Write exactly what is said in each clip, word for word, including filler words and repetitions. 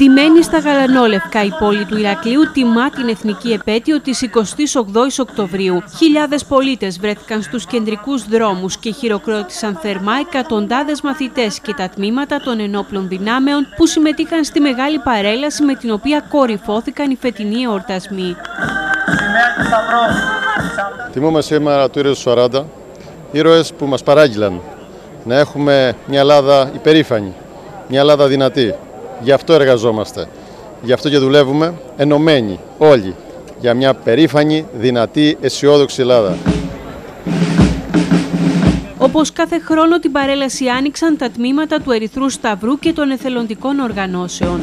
Ντυμένη στα γαλανόλευκα, η πόλη του Ηρακλείου τιμά την εθνική επέτειο της εικοστής ογδόης Οκτωβρίου. Χιλιάδες πολίτες βρέθηκαν στους κεντρικούς δρόμους και χειροκρότησαν θερμά εκατοντάδες μαθητές και τα τμήματα των ενόπλων δυνάμεων που συμμετείχαν στη μεγάλη παρέλαση με την οποία κορυφώθηκαν οι φετινοί εορτασμοί. Τιμούμε σήμερα του ήρωες του σαράντα, ήρωες που μας παράγγειλαν να έχουμε μια Ελλάδα υπερήφανη, μια Ελλάδα δυνατή. Γι' αυτό εργαζόμαστε, γι' αυτό και δουλεύουμε ενωμένοι όλοι για μια περήφανη, δυνατή, αισιόδοξη Ελλάδα. Όπως κάθε χρόνο την παρέλαση άνοιξαν τα τμήματα του Ερυθρού Σταυρού και των εθελοντικών οργανώσεων.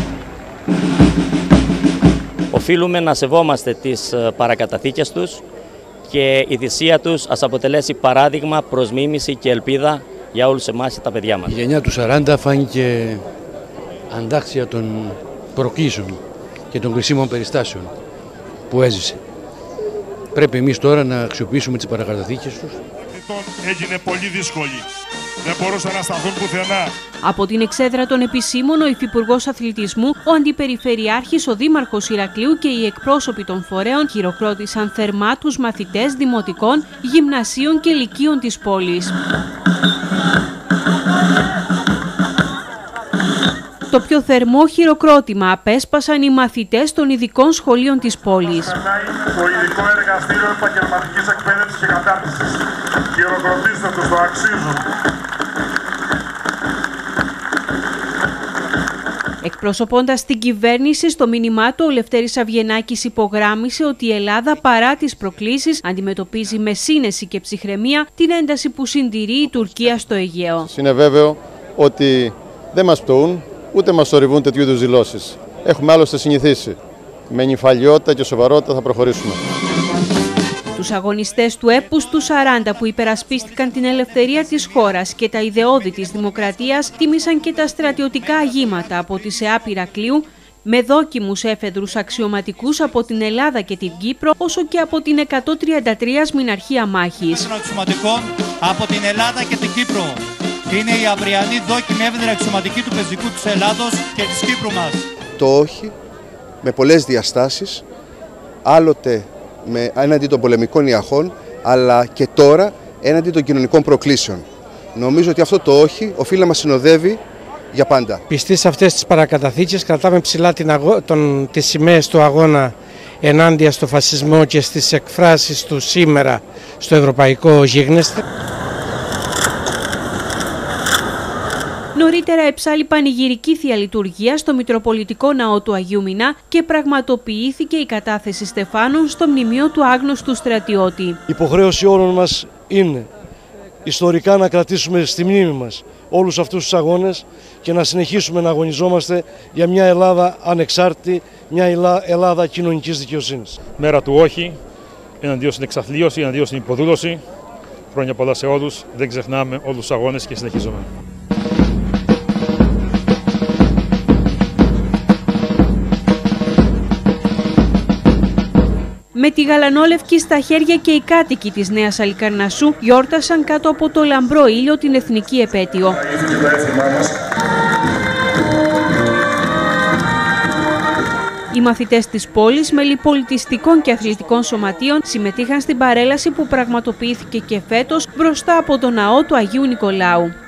Οφείλουμε να σεβόμαστε τις παρακαταθήκες τους και η θυσία τους ας αποτελέσει παράδειγμα προς μίμηση και ελπίδα για όλους εμάς και τα παιδιά μας. Η γενιά του σαράντα φάνηκε αντάξια των προκλήσεων και των κρισίμων περιστάσεων που έζησε. Πρέπει εμείς τώρα να αξιοποιήσουμε τις παρακαταθήκες τους. Έγινε πολύ δύσκολη. Δεν μπορούσαν να σταθούν πουθενά. Από την εξέδρα των επισήμων, ο Υφυπουργός Αθλητισμού, ο Αντιπεριφερειάρχης, ο Δήμαρχος Ηρακλείου και οι εκπρόσωποι των φορέων χειροκρότησαν θερμά τους μαθητές δημοτικών, γυμνασίων και λυκείων της πόλης. Το πιο θερμό χειροκρότημα απέσπασαν οι μαθητές των ειδικών σχολείων της πόλης. Το ειδικό εργαστήριο επαγγελματικής εκπαίδευσης και κατάρτισης. Χειροκροτήστε τους, το αξίζουν. Εκπροσωπώντας την κυβέρνηση στο μήνυμά του, ο Λευτέρης Αβγενάκης υπογράμμισε ότι η Ελλάδα παρά τις προκλήσεις αντιμετωπίζει με σύνεση και ψυχραιμία την ένταση που συντηρεί η Τουρκία στο Αιγαίο. Είναι βέβαιο ότι δεν μας πτωούν, ούτε μας θορυβούν τέτοιου είδους δηλώσεις. Έχουμε άλλωστε συνηθίσει. Με νυφαλιότητα και σοβαρότητα θα προχωρήσουμε. Τους αγωνιστές του έπους του σαράντα που υπερασπίστηκαν την ελευθερία της χώρας και τα ιδεώδη της δημοκρατίας τίμησαν και τα στρατιωτικά αγήματα από τη ΣΕΑΠ Ηρακλείου με δόκιμους έφεδρους αξιωματικούς από την Ελλάδα και την Κύπρο όσο και από την εκατόν τριάντα τρία Μηναρχία Μάχης. Από την Ελλάδα και την Κύπρο. Είναι η αυριανή δόκιμη έφεδρη αξιωματική του πεζικού της Ελλάδος και της Κύπρου μας. Το όχι με πολλές διαστάσεις, άλλοτε με, έναντι των πολεμικών ιαχών, αλλά και τώρα έναντι των κοινωνικών προκλήσεων. Νομίζω ότι αυτό το όχι οφείλει να μας συνοδεύει για πάντα. Πιστοί σε αυτές τις παρακαταθήκες, κρατάμε ψηλά την αγώ... τον... τις σημαίες του αγώνα ενάντια στο φασισμό και στις εκφράσεις του σήμερα στο ευρωπαϊκό γίγνεσθε. Νωρίτερα εψάλλει πανηγυρική θεία λειτουργία στο Μητροπολιτικό Ναό του Αγίου Μινά και πραγματοποιήθηκε η κατάθεση στεφάνων στο μνημείο του άγνωστου στρατιώτη. Η υποχρέωση όλων μας είναι ιστορικά να κρατήσουμε στη μνήμη μας όλους αυτούς τους αγώνες και να συνεχίσουμε να αγωνιζόμαστε για μια Ελλάδα ανεξάρτητη, μια Ελλάδα κοινωνικής δικαιοσύνης. Μέρα του όχι, εναντίον στην εξαθλίωση, εναντίον στην υποδούλωση. Χρόνια πολλά σε όλους, δεν ξεχνάμε όλους τους αγώνες και συνεχίζουμε. Με τη γαλανόλευκη στα χέρια και οι κάτοικοι της Νέας Αλικαρνασσού γιόρτασαν κάτω από το λαμπρό ήλιο την εθνική επέτειο. Οι μαθητές της πόλης, μέλη πολιτιστικών και αθλητικών σωματείων, συμμετείχαν στην παρέλαση που πραγματοποιήθηκε και φέτος μπροστά από το ναό του Αγίου Νικολάου.